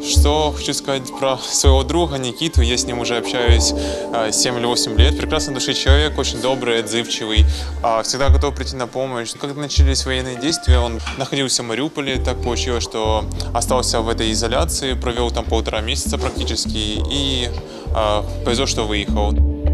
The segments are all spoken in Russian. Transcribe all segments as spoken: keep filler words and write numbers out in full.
Что хочу сказать про своего друга Никиту. Я с ним уже общаюсь семь или восемь лет. Прекрасный души человек, очень добрый, отзывчивый, всегда готов прийти на помощь. Когда начались военные действия, он находился в Мариуполе. Так получилось, что остался в этой изоляции, провел там полтора месяца практически и повезло, что выехал.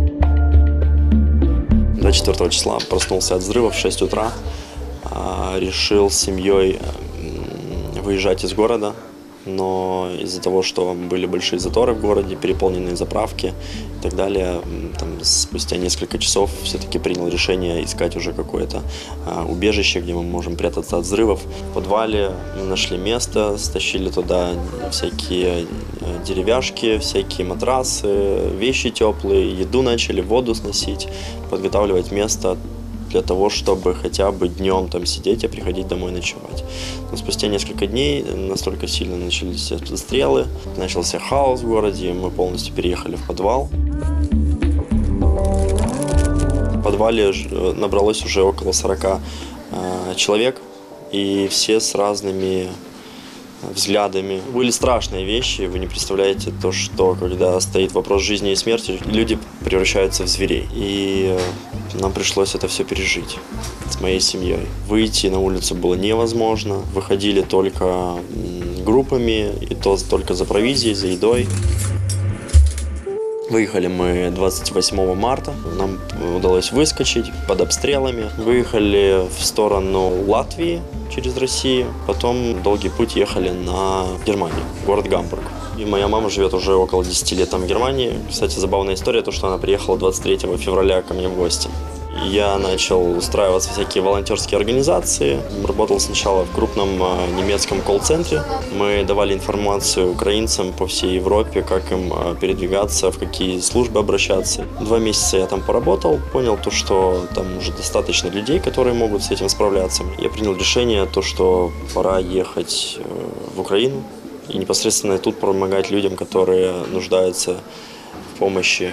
двадцать четвёртого числа проснулся от взрыва в шесть утра, решил с семьей выезжать из города, но из-за того, что были большие заторы в городе, переполненные заправки и так далее, там, спустя несколько часов все-таки принял решение искать уже какое-то а, убежище, где мы можем прятаться от взрывов. В подвале мы нашли место, стащили туда всякие деревяшки, всякие матрасы, вещи теплые, еду начали, воду сносить, подготавливать место для того, чтобы хотя бы днем там сидеть, а приходить домой ночевать. Но спустя несколько дней настолько сильно начались обстрелы, начался хаос в городе, мы полностью переехали в подвал. В подвале набралось уже около сорока человек, и все с разными взглядами. Были страшные вещи, вы не представляете то, что когда стоит вопрос жизни и смерти, люди превращаются в зверей. И нам пришлось это все пережить с моей семьей. Выйти на улицу было невозможно, выходили только группами, и то только за провизией, за едой. Выехали мы двадцать восьмого марта, нам удалось выскочить под обстрелами. Выехали в сторону Латвии через Россию, потом долгий путь ехали на Германию, город Гамбург. И моя мама живет уже около десяти лет там в Германии. Кстати, забавная история, то, что она приехала двадцать третьего февраля ко мне в гости. Я начал устраиваться в всякие волонтерские организации. Работал сначала в крупном немецком колл-центре. Мы давали информацию украинцам по всей Европе, как им передвигаться, в какие службы обращаться. Два месяца я там поработал, понял то, что там уже достаточно людей, которые могут с этим справляться. Я принял решение, то, что пора ехать в Украину и непосредственно тут помогать людям, которые нуждаются в помощи.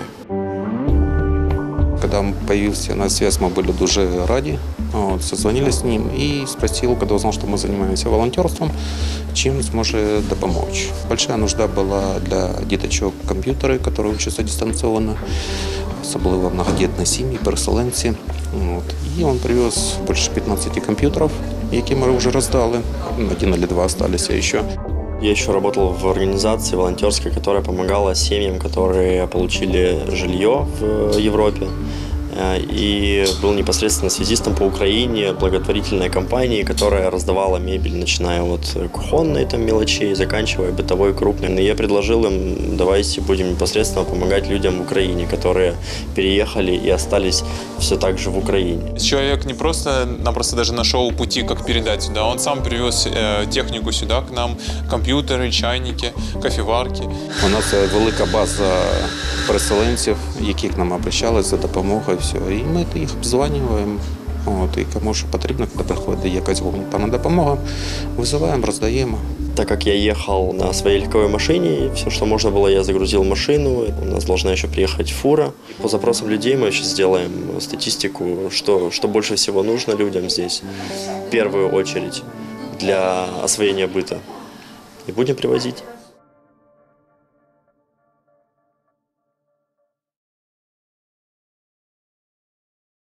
Когда появился на связь, мы были дуже раді. От, созвонили з ним і спросил, когда узнал, что мы занимаемся волонтерством, чем зможе допомочь. Большая нужда была для діточок комп'ютери, которые учатся дистанционно, особливо многодітні сім'ї, переселенці. От. І він привез більше пятнадцати комп'ютерів, які ми вже роздали. Один или два остались еще. Я еще работал в организации волонтерской, которая помогала семьям, которые получили жилье в Европе. И был непосредственно связистом по Украине благотворительной компании, которая раздавала мебель, начиная от кухонной там, мелочей, заканчивая бытовой крупной. И я предложил им, давайте будем непосредственно помогать людям в Украине, которые переехали и остались все так же в Украине. Человек не просто-напросто даже нашел пути, как передать сюда, он сам привез э, технику сюда к нам, компьютеры, чайники, кофеварки. У нас велика база переселенців, які к нам обращались за допомогою. Все. І ми їх обзванюємо. От, і кому що потрібно, коли приходить якась гуманітарна допомога, визиваємо, роздаємо. Так как я ехал на своей легковой машине, все, что можно было, я загрузил в машину. У нас должна еще приехать фура. По запросам людей мы сейчас сделаем статистику, что, что больше всего нужно людям здесь. В первую очередь для освоения быта. И будем привозить.